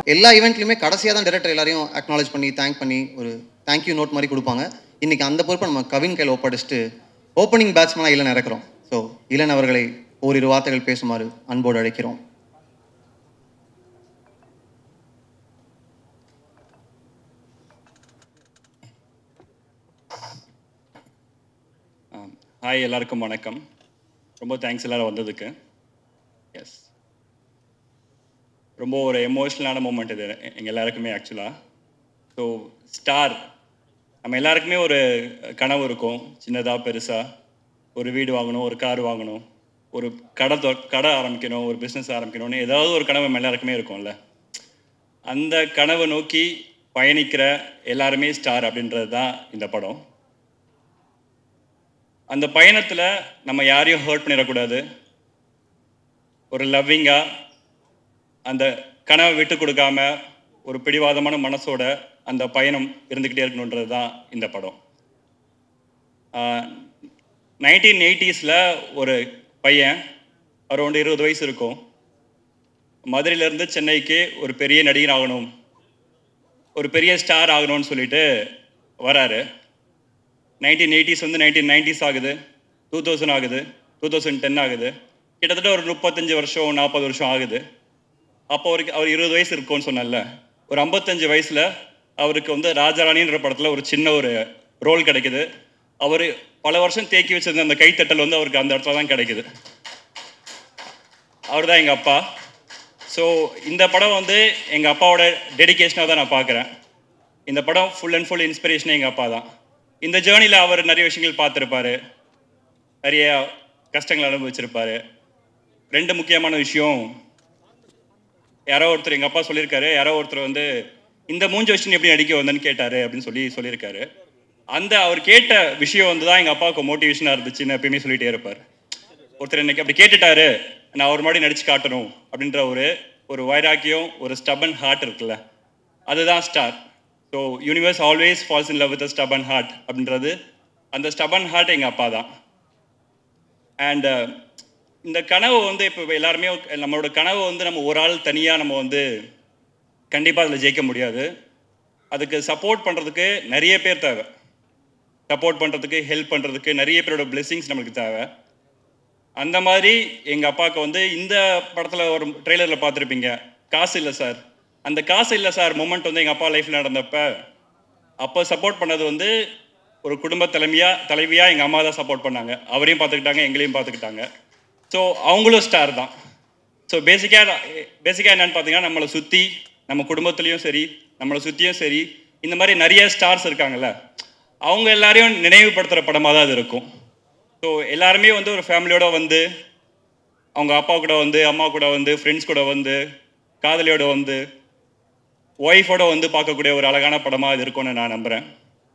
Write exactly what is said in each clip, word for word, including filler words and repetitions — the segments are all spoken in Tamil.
எல்லா ஈவெண்ட்லையுமே கடைசியாக தான் டேரக்டர் எல்லாரையும் அக்னாலேஜ் பண்ணி தேங்க் பண்ணி ஒரு தேங்க்யூ நோட் மாதிரி கொடுப்பாங்க. இன்றைக்கி அந்த பொறுப்பை நம்ம கவின் கையில் ஒப்படைச்சிட்டு ஓப்பனிங் பேட்ஸ்மேனாக இளன் இறக்குறோம். ஸோ இளன் அவர்களை ஓரிரு வார்த்தைகள் பேசுமாறு அன்போடு அழைக்கிறோம். ஹாய், எல்லாருக்கும் வணக்கம். ரொம்ப தேங்க்ஸ் எல்லோரும் வந்ததுக்கு. எஸ், ரொம்ப ஒரு எமோஷ்னலான மூமெண்ட் இது எங்கள் எல்லாருக்குமே ஆக்சுவலாக. ஸோ ஸ்டார், நம்ம எல்லாருக்குமே ஒரு கனவு இருக்கும், சின்னதாக பெருசாக. ஒரு வீடு வாங்கணும், ஒரு கார் வாங்கணும், ஒரு கடை தொ கடை ஆரம்பிக்கணும், ஒரு பிஸ்னஸ் ஆரம்பிக்கணும்னு ஏதாவது ஒரு கனவு நம்ம எல்லாருக்குமே இருக்கும்ல. அந்த கனவை நோக்கி பயணிக்கிற எல்லாருமே ஸ்டார் அப்படின்றது தான் இந்த படம். அந்த பயணத்தில் நம்ம யாரையும் ஹர்ட் பண்ணிடக்கூடாது. ஒரு லவ்விங்காக அந்த கனவை விட்டு கொடுக்காம ஒரு பிடிவாதமான மனசோட அந்த பயணம் இருந்துக்கிட்டே இருக்கணுன்றது தான் இந்த படம். நைன்டீன் எயிட்டிஸில் ஒரு பையன், அரௌண்ட் இருபது வயசு இருக்கும், மதுரையிலேருந்து சென்னைக்கு ஒரு பெரிய நடிகர் ஆகணும், ஒரு பெரிய ஸ்டார் ஆகணும்னு சொல்லிட்டு வராரு. நைன்டீன் எயிட்டிஸ் வந்து நைன்டீன் நைன்டிஸ் ஆகுது, டூ தௌசண்ட் ஆகுது, டூ தௌசண்ட் டென் ஆகுது. கிட்டத்தட்ட ஒரு முப்பத்தஞ்சு வருஷம் நாற்பது வருஷம் ஆகுது. அப்போ அவருக்கு அவர் இருபது வயசு இருக்கும்னு சொன்னால, ஒரு ஐம்பத்தஞ்சு வயசில் அவருக்கு வந்து ராஜாராணின்ற படத்தில் ஒரு சின்ன ஒரு ரோல் கிடைக்குது. அவர் பல வருஷம் தேக்கி வச்சிருந்த அந்த கைத்தட்டல் வந்து அவருக்கு அந்த இடத்துல தான் கிடைக்குது. அவர் தான் எங்கள் அப்பா. ஸோ இந்த படம் வந்து எங்கள் அப்பாவோட டெடிக்கேஷனாக தான் நான் பார்க்குறேன். இந்த படம் ஃபுல் அண்ட் ஃபுல் இன்ஸ்பிரேஷனே எங்கள் அப்பா தான். இந்த ஜேர்னியில் அவர் நிறைய விஷயங்கள் பார்த்துருப்பார், நிறைய கஷ்டங்கள் அனுபவிச்சிருப்பார். ரெண்டு முக்கியமான விஷயம், யாரோ ஒருத்தர் எங்கள் அப்பா சொல்லியிருக்காரு, யாரோ ஒருத்தர் வந்து இந்த மூஞ்ச விஷயம் எப்படி நடிக்க வந்தேன்னு கேட்டார் அப்படின்னு சொல்லி சொல்லியிருக்காரு. அந்த அவர் கேட்ட விஷயம் வந்து தான் எங்கள் அப்பாவுக்கு மோட்டிவேஷனாக இருந்துச்சுன்னு எப்பயுமே சொல்லிகிட்டே இருப்பார். ஒருத்தர் இன்னைக்கு அப்படி கேட்டுட்டாரு, நான் அவர் மாதிரி நடிச்சு காட்டணும் அப்படின்ற ஒரு ஒரு வைராக்கியம், ஒரு ஸ்டபன் ஹார்ட் இருக்குல்ல, அதுதான் star. So universe always falls in love with a stubborn heart அப்படின்றது, அந்த ஸ்டபன் ஹார்ட் எங்கள் அப்பா தான். அண்ட் இந்த கனவு வந்து இப்போ எல்லாருமே நம்மளோட கனவு வந்து நம்ம ஒரு ஆள் தனியாக நம்ம வந்து கண்டிப்பாக அதில் ஜெயிக்க முடியாது. அதுக்கு சப்போர்ட் பண்ணுறதுக்கு நிறைய பேர் தேவை. சப்போர்ட் பண்ணுறதுக்கு, ஹெல்ப் பண்ணுறதுக்கு நிறைய பேரோட பிளெஸிங்ஸ் நம்மளுக்கு தேவை. அந்த மாதிரி எங்கள் அப்பாவுக்கு வந்து இந்த படத்தில் ஒரு ட்ரெய்லரில் பார்த்துருப்பீங்க, காசு இல்லை சார். அந்த காசு இல்லை சார் மொமெண்ட் வந்து எங்கள் அப்பா லைஃப்பில் நடந்தப்ப அப்போ சப்போர்ட் பண்ணது வந்து ஒரு குடும்ப தலைமையாக தலைவியாக எங்கள் அம்மா தான் சப்போர்ட் பண்ணாங்க. அவரையும் பார்த்துக்கிட்டாங்க, எங்களையும் பார்த்துக்கிட்டாங்க. ஸோ அவங்களும் ஸ்டார் தான். ஸோ பேசிக்காக பேசிக்காக என்னென்னு பார்த்தீங்கன்னா, நம்மளை சுற்றி நம்ம குடும்பத்துலேயும் சரி, நம்மளை சுற்றியும் சரி, இந்த மாதிரி நிறைய ஸ்டார்ஸ் இருக்காங்கல்ல, அவங்க எல்லாரையும் நினைவுபடுத்துகிற படமாக தான் அது இருக்கும். ஸோ எல்லாருமே வந்து ஒரு ஃபேமிலியோடு வந்து, அவங்க அப்பா கூட வந்து, அம்மா கூட வந்து, ஃப்ரெண்ட்ஸ் கூட வந்து, காதலியோட வந்து, ஒய்ஃபோட வந்து பார்க்கக்கூடிய ஒரு அழகான படமாக இது இருக்கும்னு நான் நம்புகிறேன்.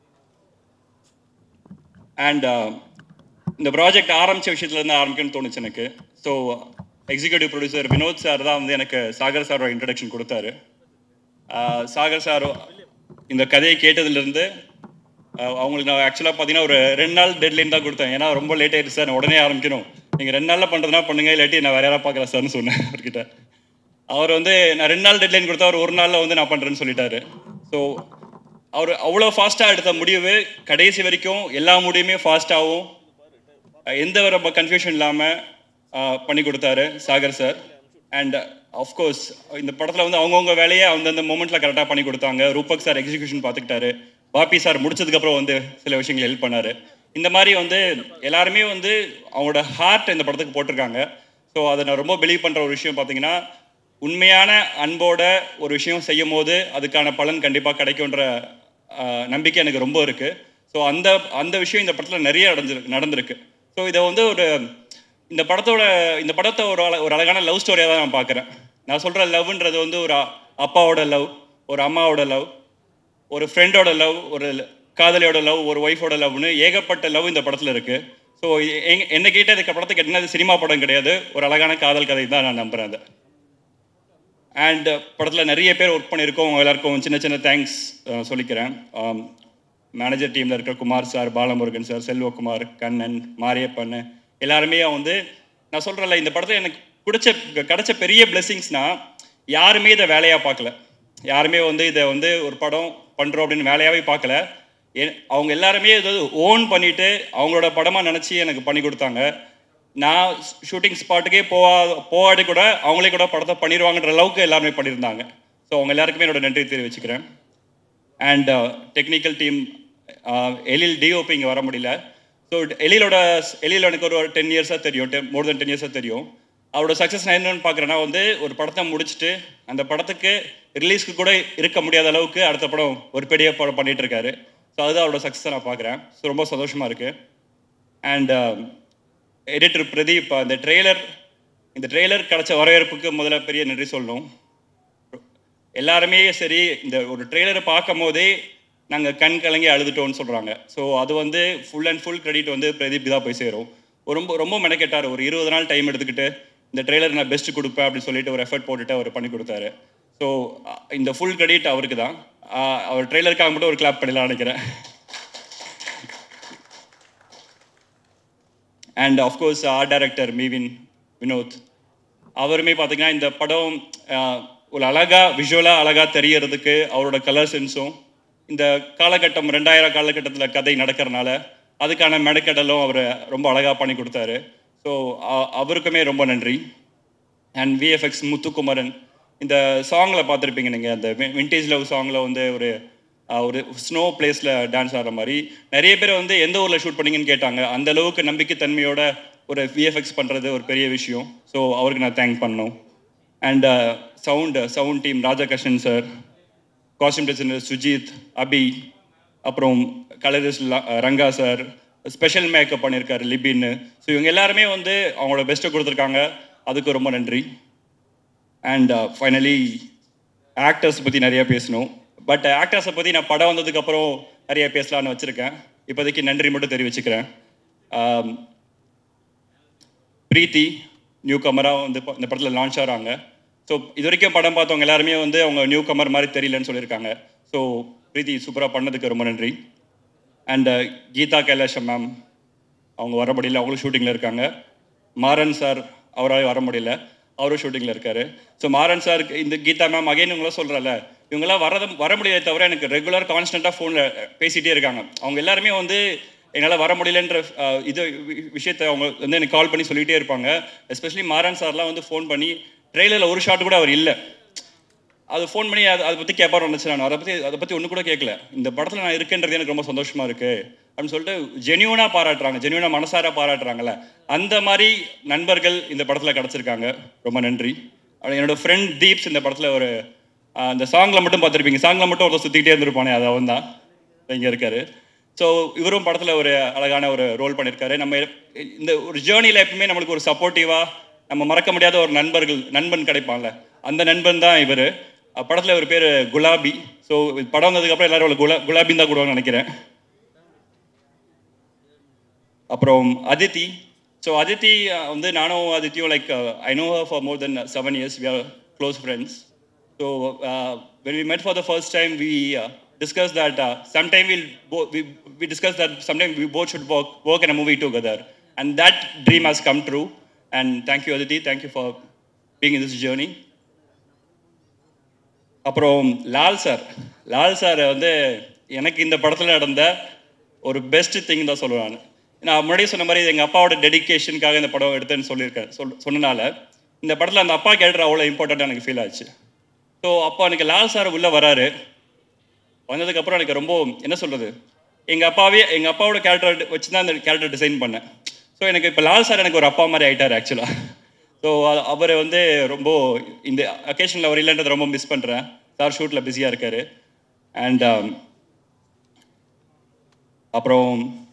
அண்ட் இந்த ப்ராஜெக்ட் ஆரம்பித்த விஷயத்துலேருந்து ஆரம்பிக்கணும்னு தோணுச்சு எனக்கு. So executive producer Vinod sir தான் வந்து எனக்கு சாகர் சாரோட இன்ட்ரடக்ஷன் கொடுத்தாரு. சாகர் சார் இந்த கதையை கேட்டதுலேருந்து அவங்களுக்கு நான் ஆக்சுவலாக பார்த்தீங்கன்னா ஒரு ரெண்டு நாள் டெட்லைன் தான் கொடுத்தேன். ஏன்னா ரொம்ப லேட் ஆகிடுச்சு சார், நான் உடனே ஆரம்பிக்கணும், நீங்கள் ரெண்டு நாளில் பண்ணுறதுனா பண்ணுங்க, இல்லாட்டி நான் வேறு யாராவது பார்க்குறேன் சார்னு சொன்னேன் அவர்கிட்ட. அவர் வந்து நான் ரெண்டு நாள் டெட்லைன் கொடுத்தா அவர் ஒரு நாளில் வந்து நான் பண்ணுறேன்னு சொல்லிட்டாரு. ஸோ அவர் அவ்வளோ ஃபாஸ்ட்டாக எடுத்த முடிவு கடைசி வரைக்கும் எல்லா முடிவுமே ஃபாஸ்ட்டாகவும் எந்த ஒரு கன்ஃபியூஷன் இல்லாமல் பண்ணி கொடுத்தாரு சாகர் சார். அண்ட் ஆஃப்கோர்ஸ் இந்த படத்தில் வந்து அவங்கவுங்க வேலையை அந்தந்த மூமெண்ட்டில் கரெக்டாக பண்ணி கொடுத்தாங்க. ரூபக் சார் எக்ஸிக்யூஷன் பார்த்துக்கிட்டாரு, பாப்பி சார் முடிச்சதுக்கப்புறம் வந்து சில விஷயங்கள் ஹெல்ப் பண்ணார். இந்த மாதிரி வந்து எல்லாருமே வந்து அவங்களோட ஹார்ட் இந்த படத்துக்கு போட்டிருக்காங்க. ஸோ அதை நான் ரொம்ப பிலீவ் பண்ணுற ஒரு விஷயம் பார்த்தீங்கன்னா, உண்மையான அன்போட ஒரு விஷயம் செய்யும் போது அதுக்கான பலன் கண்டிப்பாக கிடைக்குன்ற நம்பிக்கை எனக்கு ரொம்ப இருக்குது. ஸோ அந்த அந்த விஷயம் இந்த படத்தில் நிறைய நடந்திருக்கு நடந்திருக்கு ஸோ இதை வந்து ஒரு இந்த படத்தோட இந்த படத்தை ஒரு ஒரு அழகான லவ் ஸ்டோரியாக தான் நான் பார்க்குறேன். நான் சொல்கிற லவ்ன்றது வந்து ஒரு அப்பாவோட லவ், ஒரு அம்மாவோட லவ், ஒரு ஃப்ரெண்டோட லவ், ஒரு காதலியோட லவ், ஒரு ஒய்ஃபோட லவ்னு ஏகப்பட்ட லவ் இந்த படத்தில் இருக்குது. ஸோ எங் என்ன கேட்டால் இதுக்கு படத்துக்கு என்ன சினிமா படம் கிடையாது, ஒரு அழகான காதல் கதை தான் நான் நம்புகிறேன் அதை. அண்ட் படத்தில் நிறைய பேர் ஒர்க் பண்ணியிருக்கோம், அவங்க எல்லாருக்கும் சின்ன சின்ன தேங்க்ஸ் சொல்லிக்கிறேன். மேனேஜர் டீமில் இருக்கிற குமார் சார், பாலமுருகன் சார், செல்வகுமார், கண்ணன், மாரியப்பன் எல்லாருமே வந்து நான் சொல்கிறேன்ல, இந்த படத்தில் எனக்கு பிடிச்ச கிடைச்ச பெரிய பிளெஸிங்ஸ்னால் யாருமே இதை வேலையாக பார்க்கல. யாருமே வந்து இதை வந்து ஒரு படம் பண்ணுறோம் அப்படின்னு வேலையாகவே பார்க்கல. எ அவங்க எல்லாருமே ஏதாவது ஓன் பண்ணிவிட்டு அவங்களோட படமாக நினச்சி எனக்கு பண்ணி கொடுத்தாங்க. நான் ஷூட்டிங் ஸ்பாட்டுக்கே போவா போகாடி கூட அவங்களே கூட படத்தை பண்ணிடுவாங்கன்ற அளவுக்கு எல்லாருமே பண்ணியிருந்தாங்க. ஸோ அவங்க எல்லாருக்குமே என்னோட நன்றி தெரிவிச்சுக்கிறேன். And technical team, Ezhil DOP இங்கே வர முடியல. ஸோ எழிலோட எழில் எனக்கு ஒரு டென் இயர்ஸாக தெரியும், டென் மோர் தென் டென் இயர்ஸாக தெரியும். அவரோட சக்ஸஸ் நான் என்னென்னு பார்க்குறேன்னா வந்து ஒரு படத்தை முடிச்சுட்டு அந்த படத்துக்கு ரிலீஸ்க்கு கூட இருக்க முடியாத அளவுக்கு அடுத்த படம் ஒரு பெரிய படம் பண்ணிகிட்டு இருக்காரு. ஸோ அதுதான் அவரோட சக்ஸஸை நான் பார்க்குறேன். ஸோ ரொம்ப சந்தோஷமாக இருக்குது. அண்ட் எடிட்டர் பிரதீப், அந்த ட்ரெய்லர் இந்த ட்ரெய்லர் கிடச்ச வரவேற்புக்கு முதல்ல பெரிய நன்றி சொல்லணும். எல்லாருமே சரி, இந்த ஒரு ட்ரெய்லரை பார்க்கும் போதே நாங்கள் கண் கலங்கி அழுதுட்டோம்னு சொல்கிறாங்க. ஸோ அது வந்து ஃபுல் அண்ட் ஃபுல் கிரெடிட் வந்து பிரதீப் தான் போய் சேரும். ரொம்ப ரொம்ப மெனக்கெட்டார். ஒரு இருபது நாள் டைம் எடுத்துக்கிட்டு இந்த ட்ரெய்லர் நான் பெஸ்ட்டு கொடுப்பேன் அப்படின்னு சொல்லிட்டு ஒரு எஃபர்ட் போட்டுட்டு அவர் பண்ணி கொடுத்தாரு. ஸோ இந்த ஃபுல் கிரெடிட் அவருக்கு தான். அவர் ட்ரெய்லருக்காக மட்டும் ஒரு கிளாப் பண்ணலாம் நினைக்கிறேன். And of course art director Mevin Vinod, அவருமே பார்த்தீங்கன்னா இந்த படம் ஒரு அழகாக விஷுவலாக அழகாக தெரியறதுக்கு அவரோட கலர் சென்ஸும், இந்த காலகட்டம் ரெண்டாயிரம் காலகட்டத்தில் கதை நடக்கிறனால அதுக்கான மெனக்கெடலும் அவர் ரொம்ப அழகாக பண்ணி கொடுத்தாரு. ஸோ அவருக்குமே ரொம்ப நன்றி. அண்ட் விஎஃப்எக்ஸ் முத்துக்குமரன், இந்த சாங்கில் பார்த்துருப்பீங்க நீங்கள், அந்த விண்டேஜ் லவ் சாங்கில் வந்து ஒரு ஒரு ஸ்னோ பிளேஸில் டான்ஸ் ஆடுற மாதிரி நிறைய பேர் வந்து எந்த ஊரில் ஷூட் பண்ணிங்கன்னு கேட்டாங்க. அந்த அளவுக்கு நம்பிக்கைத்தன்மையோட ஒரு விஎஃப்எக்ஸ் பண்ணுறது ஒரு பெரிய விஷயம். ஸோ அவருக்கு நான் தேங்க் பண்ணணும். And sound sound team Rajakrishnan sir, costume designer Sujith, Abi, அப்புறம் colourist Ranga sir, special makeup பண்ணியிருக்காரு லிபின்னு. ஸோ இவங்க எல்லாருமே வந்து அவங்களோட பெஸ்ட்டை கொடுத்துருக்காங்க. அதுக்கு ரொம்ப நன்றி. அண்ட் ஃபைனலி ஆக்டர்ஸ் பற்றி நிறையா பேசணும். பட் ஆக்டர்ஸை பற்றி நான் படம் வந்ததுக்கப்புறம் நிறைய பேசலான்னு வச்சுருக்கேன். இப்போதைக்கு நன்றி மட்டும் தெரிவிச்சுக்கிறேன். பிரீத்தி நியூ கமராக வந்து இந்த படத்தில் லான்ச் ஆகிறாங்க. ஸோ இது வரைக்கும் படம் பார்த்தவங்க எல்லாருமே வந்து அவங்க நியூ கமர் மாதிரி தெரியலன்னு சொல்லியிருக்காங்க. ஸோ பிரீத்தி சூப்பராக பண்ணதுக்கு ரொம்ப நன்றி. அண்ட் கீதா கைலாஷம் மேம், அவங்க வர முடியல, அவங்களும் ஷூட்டிங்கில் இருக்காங்க. மாறன் சார் அவரால் வர முடியல, அவரும் ஷூட்டிங்கில் இருக்கார். ஸோ மாறன் சார், இந்த கீதா மேம் அகைன் இவங்களாம் சொல்கிறல, இவங்களாம் வரத வர முடியாத தவிர எனக்கு ரெகுலர் கான்ஸ்டண்ட்டாக ஃபோனில் பேசிகிட்டே இருக்காங்க. அவங்க எல்லாருமே வந்து என்னால் வர முடியலன்ற இது விஷயத்தை அவங்க வந்து எனக்கு கால் பண்ணி சொல்லிகிட்டே இருப்பாங்க. எஸ்பெஷலி மாறன் சார்லாம் வந்து ஃபோன் பண்ணி ட்ரெயிலரில் ஒரு ஷாட் கூட அவர் இல்லை, அது ஃபோன் பண்ணி அதை அதை பற்றி கேட்பாரு நினச்சி நான் அதை பற்றி அதை பற்றி ஒன்று கூட கேட்கல. இந்த படத்தில் நான் இருக்கேன்றது எனக்கு ரொம்ப சந்தோஷமாக இருக்குது அப்படின்னு சொல்லிட்டு ஜென்யூனாக பாராட்டுறாங்க, ஜென்யூனாக மனசார பாராட்டுறாங்கல்ல, அந்த மாதிரி நண்பர்கள் இந்த படத்தில் கிடச்சிருக்காங்க. ரொம்ப நன்றி. என்னோடய ஃப்ரெண்ட் தீப்ஸ் இந்த படத்தில் ஒரு அந்த சாங்கில் மட்டும் பார்த்துருப்பீங்க, சாங்கில் மட்டும் ஒருத்தர் சுற்றிக்கிட்டே இருந்திருப்பானே, அது அவன் தான் இங்கே இருக்கார். ஸோ இவரும் படத்தில் ஒரு அழகான ஒரு ரோல் பண்ணியிருக்காரு. நம்ம இந்த ஒரு ஜேர்னியில் எப்பவுமே நம்மளுக்கு ஒரு சப்போர்ட்டிவாக நம்ம மறக்க முடியாத ஒரு நண்பர்கள் நண்பன் கிடைப்பான்ல, அந்த நண்பன் தான் இவர். படத்தில் ஒரு பேர் குலாபி. ஸோ படம் வந்ததுக்கப்புறம் எல்லாரும் குலா குலாபின்னு தான் கூடுவாங்கன்னு நினைக்கிறேன். அப்புறம் அதித்தி. ஸோ அதித்தி வந்து நானும் அதித்தியும் like I know her for more than seven years. We are close friends. So uh, when we met for the first time, we uh, discussed that uh, sometime we'll bo- we we discussed that sometime we both should work work in a movie together, and that dream has come true. And thank you, Aditi. Thank you for being in this journey. அப்புறம் லால் சார், லால் சார் வந்து எனக்கு இந்த படத்தில் நடந்த ஒரு பெஸ்ட் திங் தான் சொல்லுவேன். நான் முன்னாடியே சொன்ன மாதிரி எங்கள் அப்பாவோட டெடிக்கேஷனுக்காக இந்த படம் எடுத்தேன்னு சொல்லியிருக்கேன். சொல் சொன்னனால இந்த படத்தில் அந்த அப்பா கேரக்டர் அவ்வளோ இம்பார்ட்டண்ட்டாக எனக்கு ஃபீல் ஆச்சு. ஸோ அப்போ எனக்கு லால் சார் உள்ளே வராரு. வந்ததுக்கப்புறம் எனக்கு ரொம்ப என்ன சொல்கிறது, எங்கள் அப்பாவே எங்கள் அப்பாவோட கேரக்டர் வச்சு தான் அந்த கேரக்டர் டிசைன் பண்ணேன். ஸோ எனக்கு இப்போ லால் சார் எனக்கு ஒரு அப்பா மாதிரி ஆகிட்டார் ஆக்சுவலாக. ஸோ அவரை வந்து ரொம்ப இந்த அக்கேஷனில் அவர் இல்லைன்றதை ரொம்ப மிஸ் பண்ணுறேன். சார் ஷூட்டில் பிஸியாக இருக்கார். அண்ட் அப்புறம்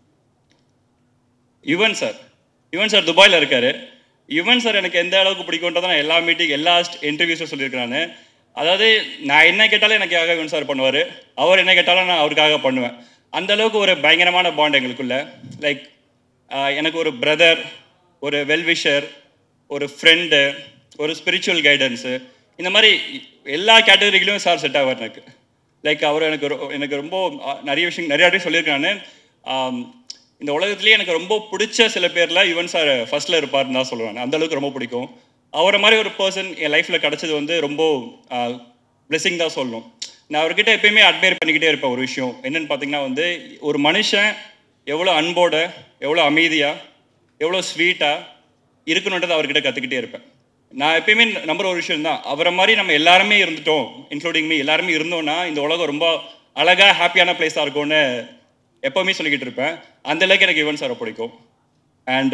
யுவன் சார், யுவன் சார் துபாயில் இருக்கார். யுவன் சார் எனக்கு எந்த அளவுக்கு பிடிக்கும்ன்றதை நான் எல்லா மீட்டிங் எல்லா இன்டர்வியூஸும் சொல்லியிருக்கிறேன். அதாவது நான் என்ன கேட்டாலும் எனக்காக யுவன் சார் பண்ணுவார், அவர் என்ன கேட்டாலும் நான் அவருக்காக பண்ணுவேன். அந்தளவுக்கு ஒரு பயங்கரமான பாண்ட் எங்களுக்குள்ள. லைக் எனக்கு ஒரு பிரதர், ஒரு வெல்விஷர், ஒரு ஃப்ரெண்டு, ஒரு ஸ்பிரிச்சுவல் கைடன்ஸு, இந்த மாதிரி எல்லா கேட்டகரிகளும் சார் செட் ஆவார் எனக்கு. லைக் அவர் எனக்கு எனக்கு ரொம்ப நிறைய விஷயம் நிறைய வாட்டி சொல்லியிருக்கான்னு. இந்த உலகத்துலேயே எனக்கு ரொம்ப பிடிச்ச சில பேரில் யுவன் சார் ஃபஸ்ட்டில் இருப்பார்னு தான் சொல்லுவேன். அந்தளவுக்கு ரொம்ப பிடிக்கும். அவரை மாதிரி ஒரு பர்சன் என் லைஃப்பில் கிடச்சது வந்து ரொம்ப பிளெஸிங் தான் சொல்லணும். நான் அவர்கிட்ட எப்பயுமே அட்மையர் பண்ணிக்கிட்டே இருப்பேன் ஒரு விஷயம் என்னென்னு பார்த்தீங்கன்னா வந்து ஒரு மனுஷன் எவ்வளோ அன்போட எவ்வளோ அமைதியாக எவ்வளோ ஸ்வீட்டாக இருக்கணுன்றதை அவர்கிட்ட கற்றுக்கிட்டே இருப்பேன். நான் எப்பயுமே நம்புற ஒரு விஷயம் தான், அவரை மாதிரி நம்ம எல்லாருமே இருந்துட்டோம், இன்க்ளூடிங் மீ, எல்லாருமே இருந்தோம்னா இந்த உலகம் ரொம்ப அழகாக ஹாப்பியான பிளேஸாக இருக்கும்னு எப்போவுமே சொல்லிக்கிட்டு இருப்பேன். அந்த அளவுக்கு எனக்கு யுவன் சாரை பிடிக்கும். அண்ட்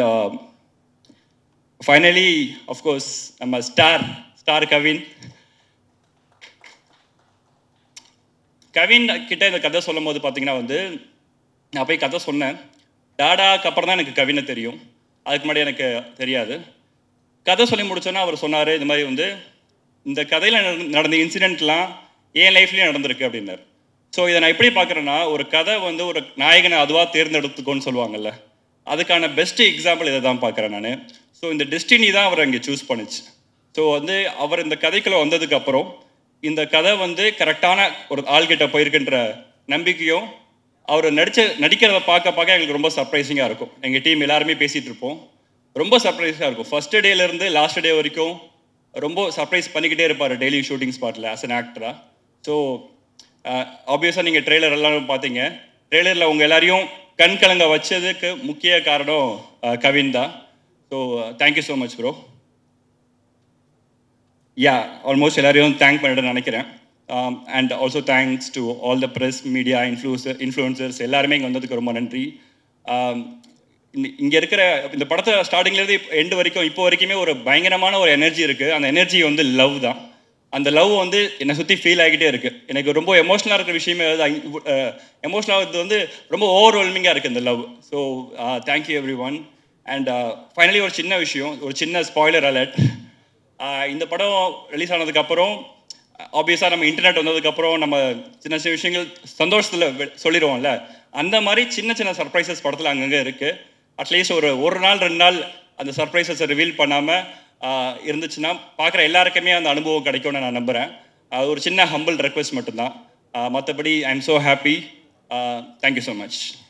ஃபைனலி அஃப்கோர்ஸ் நம்ம ஸ்டார் ஸ்டார் கவின் கவின் கிட்ட இந்த கதை சொல்லும் போது பார்த்தீங்கன்னா வந்து நான் போய் கதை சொன்னேன். டாடாக்கு அப்புறம் தான் எனக்கு கவினை தெரியும், அதுக்கு முன்னாடி எனக்கு தெரியாது. கதை சொல்லி முடிச்சோன்னா அவர் சொன்னார், இந்த மாதிரி வந்து இந்த கதையில் நடந்த இன்சிடெண்ட்லாம் என் லைஃப்லேயும் நடந்திருக்கு அப்படின்னார். ஸோ இதை நான் எப்படி பார்க்குறேன்னா, ஒரு கதை வந்து ஒரு நாயகனை அதுவாக தேர்ந்தெடுத்துக்கோன்னு சொல்லுவாங்கல்ல, அதுக்கான பெஸ்ட்டு எக்ஸாம்பிள் இதை தான் பார்க்குறேன் நான். ஸோ இந்த டெஸ்டினி தான் அவர் அங்கே சூஸ் பண்ணிச்சு. ஸோ வந்து அவர் இந்த கதைக்குள்ளே வந்ததுக்கப்புறம் இந்த கதை வந்து கரெக்டான ஒரு ஆள்கிட்ட போயிருக்குன்ற நம்பிக்கையும் அவர் நடித்த நடிக்கிறத பார்க்க பார்க்க எங்களுக்கு ரொம்ப சர்ப்ரைசிங்காக இருக்கும். எங்கள் டீம் எல்லாருமே பேசிகிட்டு இருப்போம், ரொம்ப சர்ப்ரைஸாக இருக்கும். ஃபஸ்ட்டு டேலேருந்து லாஸ்ட் டே வரைக்கும் ரொம்ப சர்ப்ரைஸ் பண்ணிக்கிட்டே இருப்பார் டெய்லி ஷூட்டிங் ஸ்பாட்டில் ஆஸ் அன் ஆக்டராக. ஸோ ஆப்வியஸாக நீங்கள் ட்ரெய்லர் எல்லாம் பார்த்தீங்க, ட்ரெய்லரில் உங்கள் எல்லாரையும் கண் கலங்க வச்சதுக்கு முக்கிய காரணம் கவின் தான். So thank you so much bro. Ya almost எல்லாரையும் தேங்க் பண்ணிட்டு நினைக்கிறேன். And also thanks to all the press media influencer influencers எல்லாருமே இங்கே வந்ததுக்கு ரொம்ப நன்றி. இங்கே இருக்கிற இந்த படத்தை ஸ்டார்டிங்லேருந்து எண்டு வரைக்கும் இப்போ வரைக்குமே ஒரு பயங்கரமான ஒரு எனர்ஜி இருக்குது. அந்த எனர்ஜி வந்து லவ் தான். அந்த லவ் வந்து என்னை சுற்றி ஃபீல் ஆகிக்கிட்டே இருக்குது. எனக்கு ரொம்ப எமோஷ்னலாக இருக்கிற விஷயமே எமோஷ்னலாக வந்து ரொம்ப ஓவர்வெல்மிங்காக இருக்குது இந்த love. So thank you everyone. And finally ஒரு சின்ன விஷயம், ஒரு சின்ன ஸ்பாய்லர் அலர்ட். இந்த படம் ரிலீஸ் ஆனதுக்கப்புறம் ஆப்வியஸாக நம்ம இன்டர்நெட் வந்ததுக்கப்புறம் நம்ம சின்ன சின்ன விஷயங்கள் சந்தோஷத்தில் சொல்லிடுவோம்ல, அந்த மாதிரி சின்ன சின்ன சர்ப்ரைசஸ் படத்தில் அங்கங்கே இருக்குது. அட்லீஸ்ட் ஒரு ஒரு நாள் ரெண்டு நாள் அந்த சர்ப்ரைசஸை ரிவீல் பண்ணாமல் இருந்துச்சுன்னா பார்க்குற எல்லாருக்குமே அந்த அனுபவம் கிடைக்கும்னு நான் நம்புகிறேன். அது ஒரு சின்ன ஹம்பிள் ரெக்வெஸ்ட் மட்டும்தான். மற்றபடி I am so happy. Thank you so much.